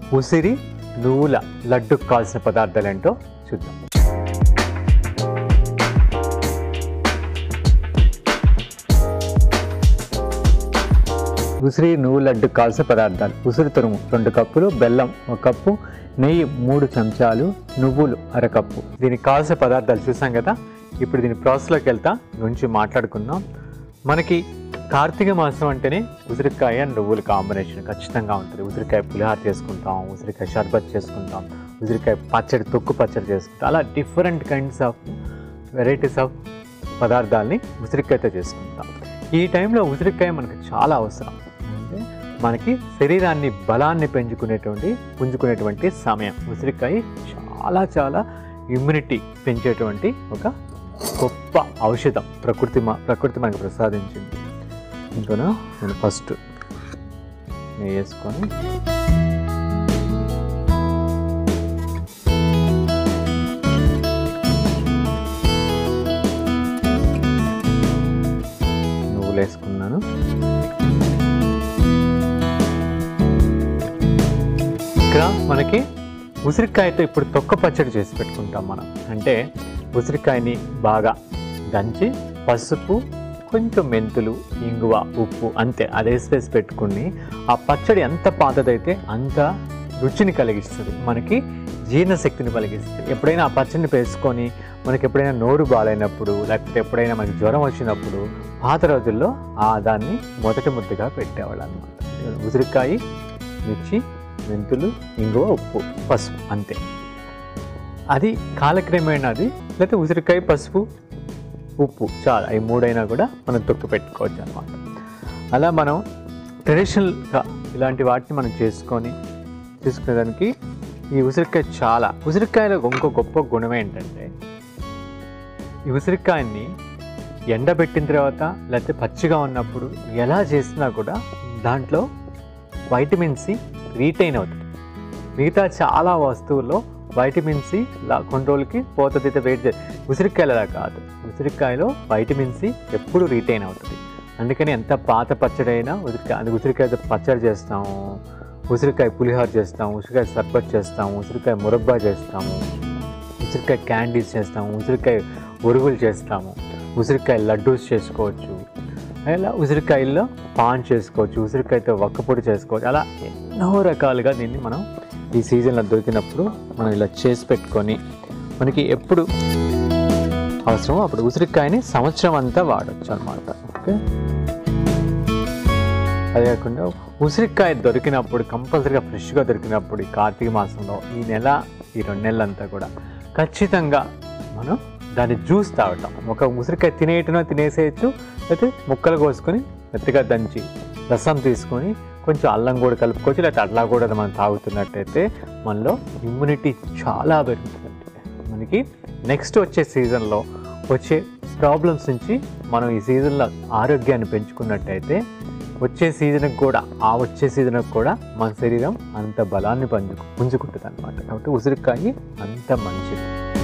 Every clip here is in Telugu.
ఉసిరి నువ్వుల లడ్డుకు కావాల్సిన పదార్థాలు ఏంటో చూద్దాం. ఉసిరి నువ్వుల లడ్డుకు కావాల్సిన పదార్థాలు: ఉసిరి తురుము 2 కప్పులు, బెల్లం 1 కప్పు, నెయ్యి 3 చెంచాలు, నువ్వులు 1/2 కప్పు. దీనికి కావాల్సిన పదార్థాలు చూసాం కదా. ఇప్పుడు దీని ప్రాసెస్లోకి వెళ్తా గురించి మాట్లాడుకుందాం. మనకి కార్తీక మాసం అంటేనే ఉసిరికాయ నువ్వుల కాంబినేషన్ ఖచ్చితంగా ఉంటుంది. ఉసిరికాయ పులిహార చేసుకుంటాం, ఉసిరికాయ షర్బత్ చేసుకుంటాం, ఉసిరికాయ పచ్చడి, తొక్కు పచ్చడి చేసుకుంటాం. అలా different kinds of varieties of పదార్థాలని ఉసిరికాయతో చేసుకుంటాం. ఈ టైంలో ఉసిరికాయ మనకు చాలా అవసరం. అంటే మనకి శరీరాన్ని బలాన్ని పుంజుకునేటువంటి సమయం. ఉసిరికాయ చాలా చాలా ఇమ్యూనిటీ పెంచేటువంటి ఒక గొప్ప ఔషధం ప్రకృతి మనకు ప్రసాదించింది. ఇంకోనా నేను ఫస్ట్ నెయ్యి వేసుకొని నువ్వులు వేసుకున్నాను. ఇక్కడ మనకి ఉసిరికాయతో ఇప్పుడు తొక్క పచ్చడి చేసి పెట్టుకుంటాం మనం. అంటే ఉసిరికాయని బాగా దంచి పసుపు, కొంచెం మెంతులు, ఇంగువ, ఉప్పు అంతే అది వేసి పెట్టుకుని ఆ పచ్చడి ఎంత పాతదైతే అంత రుచిని కలిగిస్తుంది, మనకి జీర్ణశక్తిని కలిగిస్తుంది. ఎప్పుడైనా ఆ పచ్చడిని వేసుకొని మనకి ఎప్పుడైనా నోరు బాగాలేనప్పుడు, లేకపోతే ఎప్పుడైనా మనకి జ్వరం వచ్చినప్పుడు పాత రోజుల్లో దాన్ని మొదటి ముద్దగా పెట్టేవాళ్ళు అనమాట. ఉసిరికాయ, మిర్చి, మెంతులు, ఇంగువ, ఉప్పు, పసుపు అంతే. అది కాలక్రమేణా అది లేకపోతే ఉసిరికాయ, పసుపు, ఉప్పు చాలా, ఈ 3 అయినా కూడా మనం తొక్కు పెట్టుకోవచ్చు అనమాట. అలా మనం ట్రెడిషనల్గా ఇలాంటి వాటిని మనం తీసుకునేదానికి ఈ ఉసిరికాయ చాలా. ఉసిరికాయలో ఇంకో గొప్ప గుణం ఏంటంటే ఈ ఉసిరికాయని ఎండబెట్టిన తర్వాత లేకపోతే పచ్చిగా ఉన్నప్పుడు ఎలా చేసినా కూడా దాంట్లో వైటమిన్ సి రీటైన్ అవుతుంది. మిగతా చాలా వస్తువుల్లో వైటమిన్ సి కొన్ని రోజులకి పోతుంది, వెయిట్. ఉసిరికాయలు అలా కాదు. ఉసిరికాయలో వైటమిన్ సి ఎప్పుడు రీటైన్ అవుతుంది. అందుకని ఎంత పాత పచ్చడి అయినా ఉసిరికాయతో పచ్చడి చేస్తాము, ఉసిరికాయ పులిహార చేస్తాము, ఉసిరికాయ షర్బత్ చేస్తాము, ఉసిరికాయ మురబ్బా చేస్తాము, ఉసిరికాయ క్యాండీస్ చేస్తాము, ఉసిరికాయ ఉరుగులు చేస్తాము, ఉసిరికాయ లడ్డూస్ చేసుకోవచ్చు, అలా ఉసిరికాయల్లో పాన్ చేసుకోవచ్చు, ఉసిరికాయతో వక్కపొడి చేసుకోవచ్చు. అలా ఎన్నో రకాలుగా దీన్ని మనం ఈ సీజన్లో దొరికినప్పుడు మనం ఇలా చేసి పెట్టుకొని మనకి ఎప్పుడు అవసరమో అప్పుడు ఉసిరికాయని సంవత్సరం అంతా వాడచ్చు అనమాట. ఓకే, అదే కాకుండా ఉసిరికాయ దొరికినప్పుడు కంపల్సరీగా ఫ్రెష్గా దొరికినప్పుడు ఈ కార్తీక మాసంలో ఈ 2 నెలలంతా కూడా ఖచ్చితంగా మనం దాన్ని జ్యూస్ తాగటం. ఒక ఉసిరికాయ తినేసేయచ్చు, లేకపోతే ముక్కలు కోసుకొని మెత్తగా దంచి రసం తీసుకొని కొంచెం అల్లం కూడా కలుపుకోవచ్చు, లేకపోతే అట్లా కూడా మనం తాగుతున్నట్టయితే మనలో ఇమ్యూనిటీ చాలా పెరుగుతుంది. మనకి నెక్స్ట్ వచ్చే సీజన్లో వచ్చే ప్రాబ్లమ్స్ నుంచి మనం ఈ సీజన్లో ఆరోగ్యాన్ని పెంచుకున్నట్టయితే వచ్చే సీజన్కి కూడా మన శరీరం అంత బలాన్ని పుంజుకుంటుంది అనమాట. కాబట్టి ఉసిరికాయ అంత మంచిది.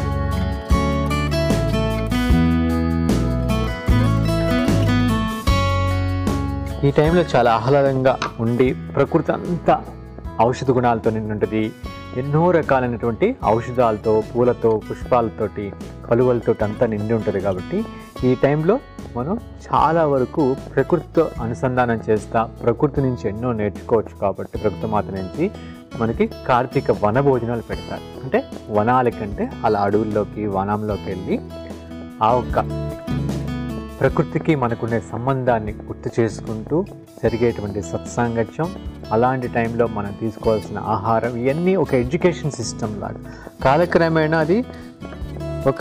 ఈ టైంలో చాలా ఆహ్లాదంగా ఉండి ప్రకృతి అంతా ఔషధ గుణాలతో నిండి ఉంటుంది. ఎన్నో రకాలైనటువంటి ఔషధాలతో, పూలతో, పుష్పాలతోటి, కలువలతో అంతా నిండి ఉంటుంది. కాబట్టి ఈ టైంలో మనం చాలా వరకు ప్రకృతితో అనుసంధానం చేస్తా ప్రకృతి నుంచి ఎన్నో నేర్చుకోవచ్చు. కాబట్టి ప్రకృతి మాత నుంచి మనకి కార్తీక వన భోజనాలు పెడతారు. అంటే వనాల కంటే అలా అడవుల్లోకి, వనంలోకి వెళ్ళి ఆ ఒక్క ప్రకృతికి మనకుండే సంబంధాన్ని గుర్తు చేసుకుంటూ జరిగేటువంటి సత్సాంగత్యం, అలాంటి టైంలో మనం తీసుకోవాల్సిన ఆహారం, ఇవన్నీ ఒక ఎడ్యుకేషన్ సిస్టమ్ లాగా కాలక్రమేణా అది ఒక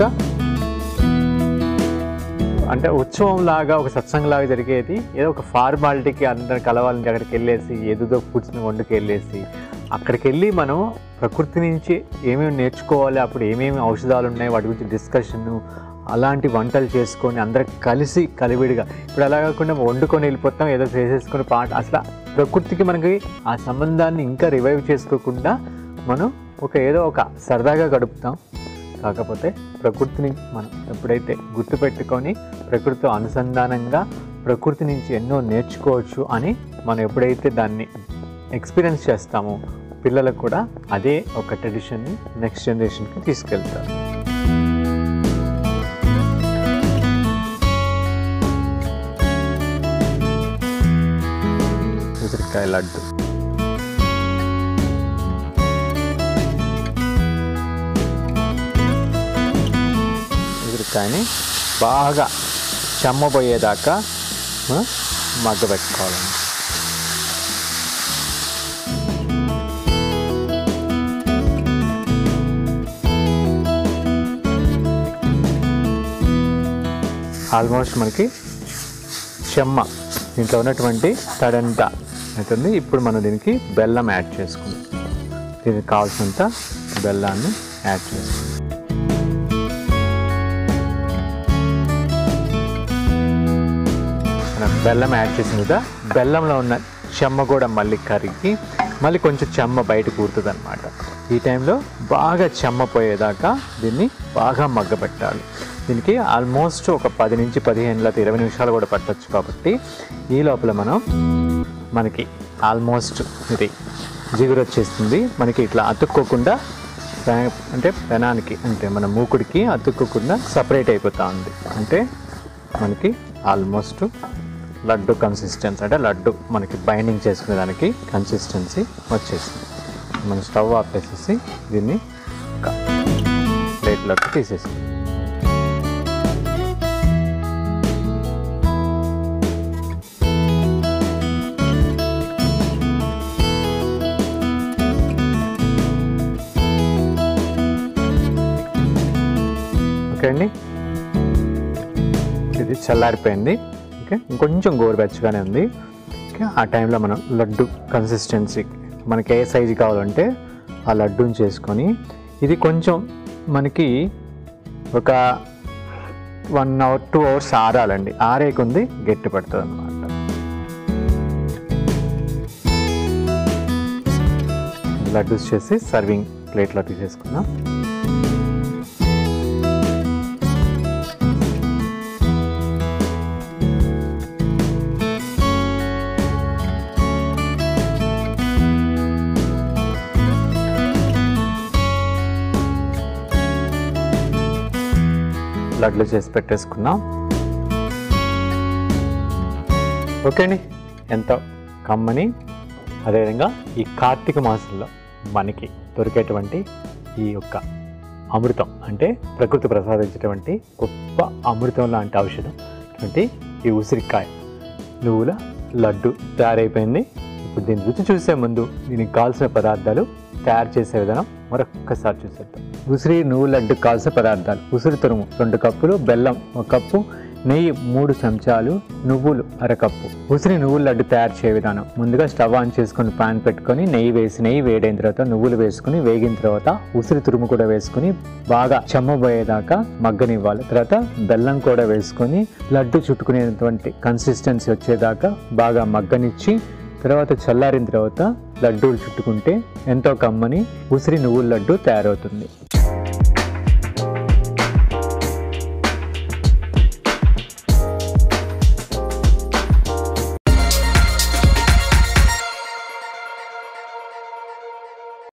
అంటే ఉత్సవం లాగా, ఒక సత్సంగం లాగా జరిగేది. ఏదో ఒక ఫార్మాలిటీకి అందరు కలవాలని అక్కడికి వెళ్ళేసి ఏదో ఫుడ్స్ని వండుకెళ్ళేసి అక్కడికి వెళ్ళి మనం ప్రకృతి నుంచి ఏమేమి నేర్చుకోవాలి, అప్పుడు ఏమేమి ఔషధాలు ఉన్నాయి వాటి గురించి డిస్కషను, అలాంటి వంటలు చేసుకొని అందరం కలిసి కలివిడిగా. ఇప్పుడు అలా కాకుండా వండుకొని వెళ్ళిపోతాం, ఏదో చేసేసుకొని అసలు ప్రకృతికి మనకి ఆ సంబంధాన్ని ఇంకా రివైవ్ చేసుకోకుండా మనం ఏదో ఒక సరదాగా గడుపుతాం. కాకపోతే ప్రకృతిని మనం ఎప్పుడైతే గుర్తుపెట్టుకొని ప్రకృతితో అనుసంధానంగా ప్రకృతి నుంచి ఎన్నో నేర్చుకోవచ్చు అని మనం ఎప్పుడైతే దాన్ని ఎక్స్పీరియన్స్ చేస్తామో, పిల్లలకు కూడా అదే ఒక ట్రెడిషన్ని నెక్స్ట్ జనరేషన్కి తీసుకెళ్తారు. ఉసిరికాయ లడ్డు. ఉసిరికాయని బాగా చెమ్మబోయేదాకా మగ్గబెట్టుకోవాలండి. ఆల్మోస్ట్ మనకి చెమ్మ దీంట్లో ఉన్నటువంటి తడంతా అవుతుంది. ఇప్పుడు మనం దీనికి బెల్లం యాడ్ చేసుకుందాం. దీనికి కావాల్సినంత బెల్లాన్ని యాడ్ చేసుకుందాం. మనం బెల్లం యాడ్ చేసిన కదా, బెల్లంలో ఉన్న చెమ్మ కూడా మళ్ళీ కరిగి మళ్ళీ కొంచెం చెమ్మ బయట కూరుతుంది అనమాట. ఈ టైంలో బాగా చెమ్మ పోయేదాకా దీన్ని బాగా మగ్గబెట్టాలి. దీనికి ఆల్మోస్ట్ ఒక 10 నుంచి 15 లేదా 20 నిమిషాలు కూడా పట్టవచ్చు. కాబట్టి ఈ లోపల మనకి ఆల్మోస్ట్ ఇది జిగురు వచ్చేస్తుంది. మనకి ఇట్లా అతుక్కోకుండా అంటే పెనానికి అంటే మన మూకుడికి అతుక్కోకుండా సపరేట్ అయిపోతూ ఉంది. అంటే మనకి ఆల్మోస్ట్ లడ్డు కన్సిస్టెన్సీ, అంటే లడ్డు మనకి బైండింగ్ చేసుకునే దానికి కన్సిస్టెన్సీ వచ్చేసింది. మనం స్టవ్ ఆపేసేసి దీన్ని ఒక ప్లేట్లోకి తీసేస్తాం. ఓకే అండి, ఇది చల్లారిపోయింది. ఓకే, ఇంకొంచెం గోరువెచ్చగానే ఉంది. ఓకే, ఆ టైంలో మనం లడ్డు కన్సిస్టెన్సీ మనకి ఏ సైజు కావాలంటే ఆ లడ్డూని చేసుకొని ఇది కొంచెం మనకి ఒక 1 hour 2 hours ఆరాలండి. ఆరేకుంది గట్టి పడుతుంది అన్నమాట. లడ్డూస్ చేసి సర్వింగ్ ప్లేట్లో తీసేసుకుందాం. లడ్లు చేసి పెట్టేసుకున్నాం. ఓకే అండి, ఎంతో కమ్మని అదేవిధంగా ఈ కార్తీక మాసంలో మనకి దొరికేటువంటి ఈ యొక్క అమృతం, అంటే ప్రకృతి ప్రసాదించేటువంటి గొప్ప అమృతం లాంటి ఔషధం ఈ ఉసిరికాయ నువ్వుల లడ్డు తయారైపోయింది. ఇప్పుడు దీని రుచి చూసే ముందు దీనికి కావాల్సిన పదార్థాలు తయారు చేసే విధానం మరొక్కసారి చూసేద్దాం. ఉసిరి నువ్వు లడ్డు కావాల్సిన పదార్థాలు: ఉసిరి తురుము 2 కప్పులు, బెల్లం 1 కప్పు, నెయ్యి 3 చెంచాలు, నువ్వులు 1/2 కప్పు. ఉసిరి నువ్వుల లడ్డు తయారు చేసే విధానం: ముందుగా స్టవ్ ఆన్ చేసుకుని పాన్ పెట్టుకొని నెయ్యి వేడైన తర్వాత నువ్వులు వేసుకుని వేగిన తర్వాత ఉసిరి తురుము కూడా వేసుకుని బాగా చెమ్మబోయేదాకా మగ్గనివ్వాలి. తర్వాత బెల్లం కూడా వేసుకొని లడ్డు చుట్టుకునేటువంటి కన్సిస్టెన్సీ వచ్చేదాకా బాగా మగ్గనిచ్చి తర్వాత చల్లారిన తర్వాత లడ్డూలు చుట్టుకుంటే ఎంతో కమ్మని ఉసిరి నువ్వుల లడ్డు తయారవుతుంది.